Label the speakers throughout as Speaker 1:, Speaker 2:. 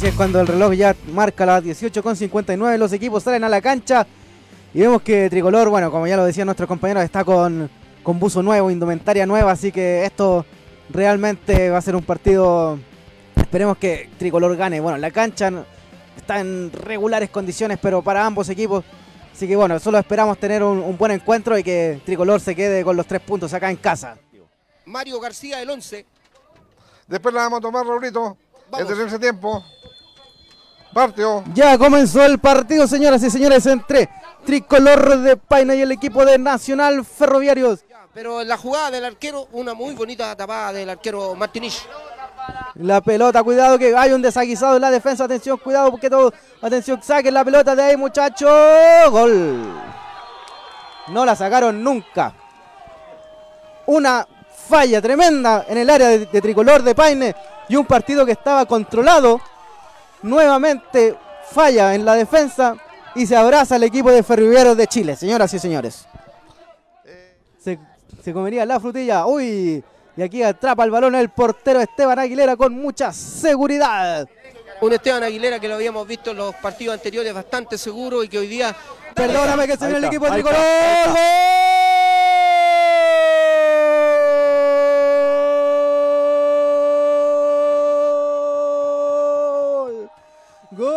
Speaker 1: Así es, cuando el reloj ya marca las 18:59, los equipos salen a la cancha y vemos que Tricolor, bueno, como ya lo decían nuestros compañeros, está con buzo nuevo, indumentaria nueva, así que esto realmente va a ser un partido. Esperemos que Tricolor gane. Bueno, la cancha está en regulares condiciones, pero para ambos equipos. Así que bueno, solo esperamos tener un buen encuentro y que Tricolor se quede con los 3 puntos acá en casa.
Speaker 2: Mario García, el 11.
Speaker 3: Después la vamos a tomar, Raulito. Es de ese tiempo. Partió.
Speaker 1: Ya comenzó el partido, señoras y señores, entre Tricolor de Paine y el equipo de Nacional Ferroviarios.
Speaker 2: Pero en la jugada del arquero, una muy bonita tapada del arquero Martinich.
Speaker 1: La pelota, cuidado que hay un desaguisado en la defensa, atención, cuidado porque todo, atención, saquen la pelota de ahí, muchachos. Gol. No la sacaron nunca. Una falla tremenda en el área de Tricolor de Paine y un partido que estaba controlado. Nuevamente falla en la defensa y se abraza el equipo de Ferroviarios de Chile, señoras y señores. Se comería la frutilla. Uy, y aquí atrapa el balón el portero Esteban Aguilera con mucha seguridad.
Speaker 2: Un Esteban Aguilera que lo habíamos visto en los partidos anteriores bastante seguro y que hoy día...
Speaker 1: Perdóname que se viene el equipo de Tricolor. ¡Gol!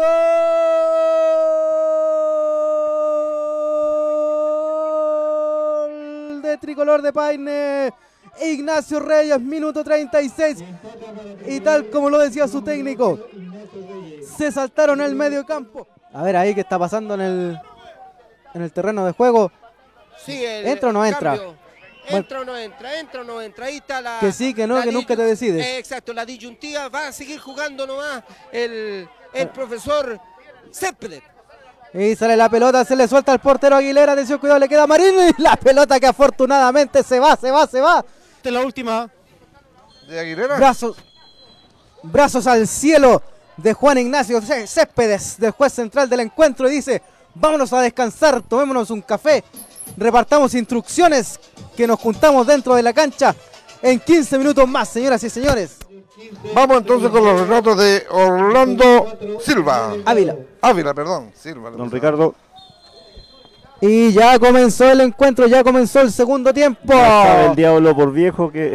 Speaker 1: ¡Gol de Tricolor de Paine! Ignacio Reyes, minuto 36. Y tal como lo decía su técnico, se saltaron el medio campo. A ver ahí qué está pasando en el terreno de juego.
Speaker 2: Sí,
Speaker 1: ¿Entra o no entra?
Speaker 2: Entra o no entra, entra o no entra. Ahí está la...
Speaker 1: Que sí, que no, que nunca te decides.
Speaker 2: Exacto, la disyuntiva. Va a seguir jugando nomás el profesor Céspedes.
Speaker 1: Y sale la pelota, se le suelta al portero Aguilera. Atención, cuidado, le queda a Marín. Y la pelota que afortunadamente se va.
Speaker 4: Esta es la última.
Speaker 3: ¿De Aguilera?
Speaker 1: Brazos al cielo de Juan Ignacio Céspedes, del juez central del encuentro. Y dice, vámonos a descansar, tomémonos un café, repartamos instrucciones, que nos juntamos dentro de la cancha en 15 minutos más, señoras y señores.
Speaker 3: Vamos entonces con los relatos de Orlando Silva. Ávila, perdón. Silva.
Speaker 4: Don Ricardo.
Speaker 1: Y ya comenzó el encuentro, ya comenzó el segundo tiempo.
Speaker 4: Ya sabe el diablo por viejo que...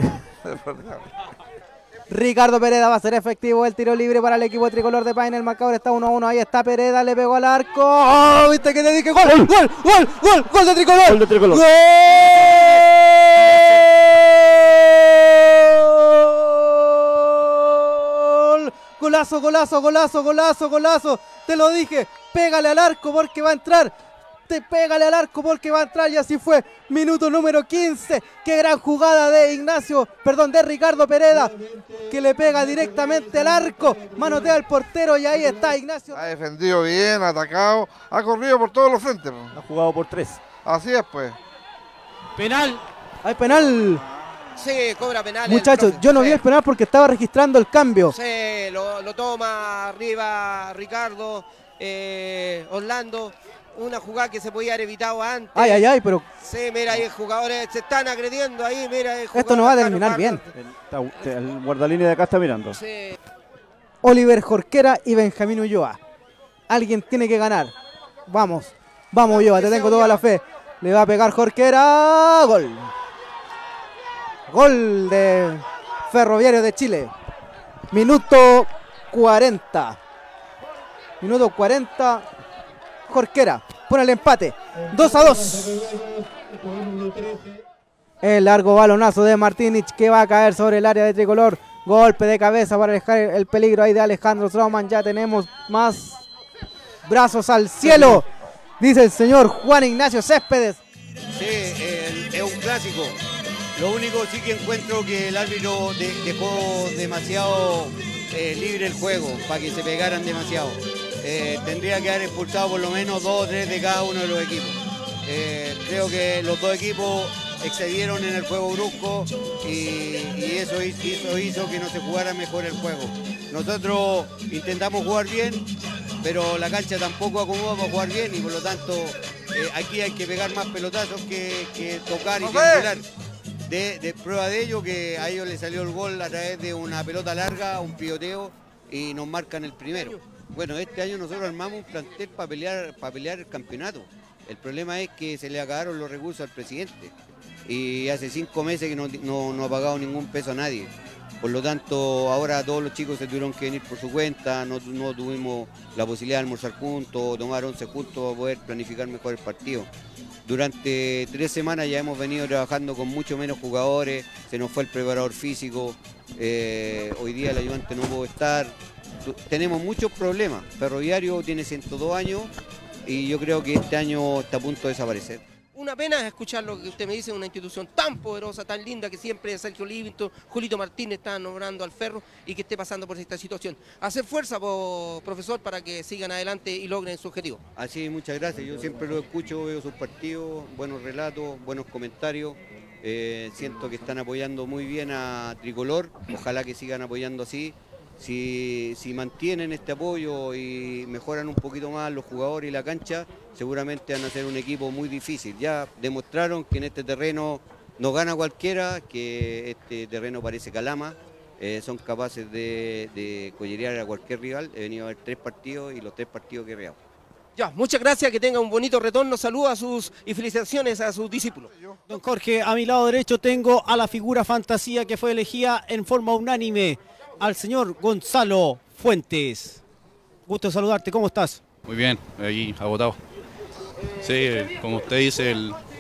Speaker 1: Ricardo Pereda va a ser efectivo el tiro libre para el equipo de Tricolor de Paine. El marcador está 1-1. Ahí está Pereda, le pegó al arco. ¡Oh! ¿Viste que te dije? ¡Gol! ¡Gol de Tricolor!
Speaker 4: ¡Gol de Tricolor!
Speaker 1: ¡Gol! Golazo. Te lo dije. Pégale al arco porque va a entrar. Pégale al arco porque va a entrar y así fue. Minuto número 15. Qué gran jugada de Ricardo Pereda, que le pega directamente al arco, manotea al portero y ahí está Ignacio.
Speaker 3: Ha defendido bien, ha atacado, ha corrido por todos los frentes.
Speaker 4: Ha jugado por 3.
Speaker 3: Así es, pues.
Speaker 4: Penal.
Speaker 1: Hay penal.
Speaker 2: Sí, cobra penal.
Speaker 1: Muchachos, yo no vi el penal porque estaba registrando el cambio.
Speaker 2: Sí, lo toma arriba Ricardo, Orlando. Una jugada que se podía haber evitado antes.
Speaker 1: Ay, pero...
Speaker 2: Sí, mira, ahí jugadores se están agrediendo ahí, mira.
Speaker 1: Esto no va a terminar bien.
Speaker 4: El guardalínea de acá está mirando.
Speaker 2: Sí.
Speaker 1: Oliver Jorquera y Benjamín Ulloa. Alguien tiene que ganar. Vamos Ulloa, te tengo toda la fe. Le va a pegar Jorquera. Gol de Ferroviario de Chile. Minuto 40. Jorquera pone el empate, 2-2. El largo balonazo de Martínez que va a caer sobre el área de Tricolor. Golpe de cabeza para alejar el peligro ahí de Alejandro Stroman. Ya tenemos más. Brazos al cielo, dice el señor Juan Ignacio Céspedes.
Speaker 5: Sí, es un clásico. Lo único sí que encuentro que el árbitro dejó demasiado libre el juego para que se pegaran demasiado. Tendría que haber expulsado por lo menos 2 o 3 de cada uno de los equipos. Creo que los dos equipos excedieron en el juego brusco y eso hizo que no se jugara mejor el juego. Nosotros intentamos jugar bien, pero la cancha tampoco acomoda para jugar bien y por lo tanto aquí hay que pegar más pelotazos que tocar y triangular. De prueba de ello que a ellos les salió el gol a través de una pelota larga, un pivoteo. y nos marcan el primero. Bueno, este año nosotros armamos un plantel para pelear el campeonato. El problema es que se le acabaron los recursos al presidente y hace 5 meses que no ha pagado ningún peso a nadie. Por lo tanto, ahora todos los chicos se tuvieron que venir por su cuenta, no tuvimos la posibilidad de almorzar juntos, tomar 11 juntos para poder planificar mejor el partido. Durante 3 semanas ya hemos venido trabajando con mucho menos jugadores, se nos fue el preparador físico, hoy día el ayudante no pudo estar. Tenemos muchos problemas. Ferroviario tiene 102 años y yo creo que este año está a punto de desaparecer.
Speaker 2: Una pena escuchar lo que usted me dice, una institución tan poderosa, tan linda, que siempre Sergio Livington, Julito Martínez está nombrando al Ferro y que esté pasando por esta situación. Hacer fuerza, profesor, para que sigan adelante y logren su objetivo.
Speaker 5: Así, muchas gracias. Yo siempre lo escucho, veo sus partidos, buenos relatos, buenos comentarios. Siento que están apoyando muy bien a Tricolor, ojalá que sigan apoyando así. Si mantienen este apoyo y mejoran un poquito más los jugadores y la cancha, seguramente van a ser un equipo muy difícil. Ya demostraron que en este terreno no gana cualquiera, que este terreno parece calama, son capaces de collerear a cualquier rival. He venido a ver 3 partidos y los 3 partidos que he reado.
Speaker 2: Ya, muchas gracias, que tenga un bonito retorno, saludos y felicitaciones a sus discípulos.
Speaker 6: Don Jorge, a mi lado derecho tengo a la figura fantasía que fue elegida en forma unánime, al señor Gonzalo Fuentes. Gusto saludarte, ¿cómo estás?
Speaker 7: Muy bien, ahí agotado. Sí, como usted dice,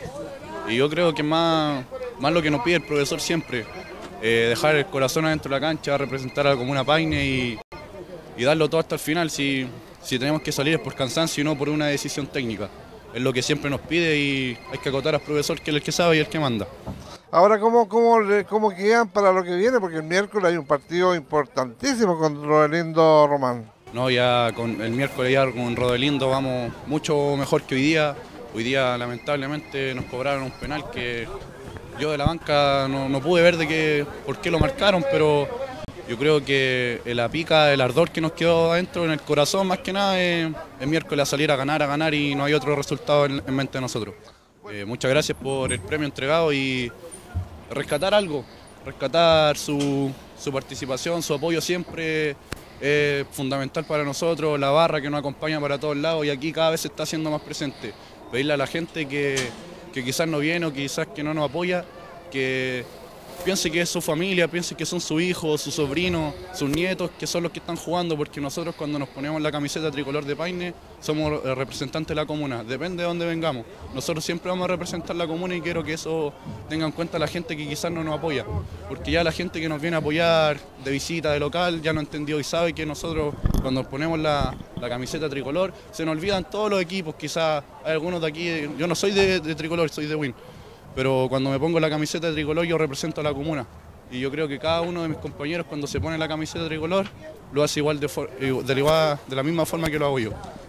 Speaker 7: y yo creo que más lo que nos pide el profesor siempre, dejar el corazón adentro de la cancha, representar a la Comuna Paine y darlo todo hasta el final. Si tenemos que salir es por cansancio y no por una decisión técnica. Es lo que siempre nos pide y hay que acotar al profesor, que es el que sabe y el que manda.
Speaker 3: Ahora, ¿cómo quedan para lo que viene? Porque el miércoles hay un partido importantísimo con Rodelindo Román.
Speaker 7: No, ya con el miércoles ya con Rodelindo vamos mucho mejor que hoy día. Hoy día lamentablemente nos cobraron un penal que yo de la banca no pude ver por qué lo marcaron, pero yo creo que la pica, el ardor que nos quedó adentro en el corazón más que nada es el miércoles a salir a ganar y no hay otro resultado en mente de nosotros. Muchas gracias por el premio entregado y rescatar algo, rescatar su participación, su apoyo siempre es fundamental para nosotros, la barra que nos acompaña para todos lados y aquí cada vez se está haciendo más presente. Pedirle a la gente que quizás no viene o quizás que no nos apoya, que piense que es su familia, piense que son sus hijos, sus sobrinos, sus nietos, que son los que están jugando, porque nosotros cuando nos ponemos la camiseta tricolor de Paine somos representantes de la comuna, depende de dónde vengamos. Nosotros siempre vamos a representar la comuna y quiero que eso tenga en cuenta la gente que quizás no nos apoya, porque ya la gente que nos viene a apoyar de visita, de local, ya no entendió y sabe que nosotros cuando nos ponemos la camiseta tricolor se nos olvidan todos los equipos, quizás hay algunos de aquí, yo no soy de tricolor, soy de Win. Pero cuando me pongo la camiseta de tricolor yo represento a la comuna y yo creo que cada uno de mis compañeros cuando se pone la camiseta de tricolor lo hace igual de la misma forma que lo hago yo.